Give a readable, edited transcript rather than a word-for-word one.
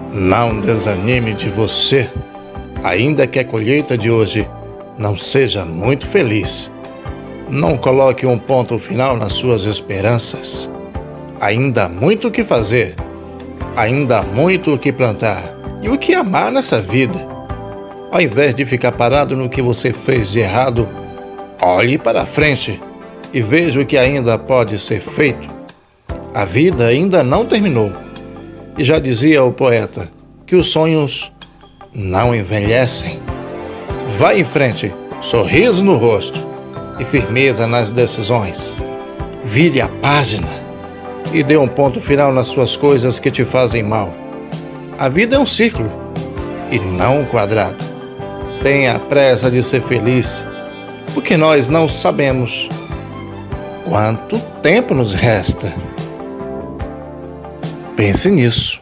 Não desanime de você, ainda que a colheita de hoje não seja muito feliz. Não coloque um ponto final nas suas esperanças. Ainda há muito o que fazer, ainda há muito o que plantar e o que amar nessa vida. Ao invés de ficar parado no que você fez de errado, olhe para frente e veja o que ainda pode ser feito. A vida ainda não terminou. E já dizia o poeta que os sonhos não envelhecem. Vá em frente, sorriso no rosto e firmeza nas decisões. Vire a página e dê um ponto final nas suas coisas que te fazem mal. A vida é um círculo e não um quadrado. Tenha pressa de ser feliz, porque nós não sabemos quanto tempo nos resta. Pense nisso.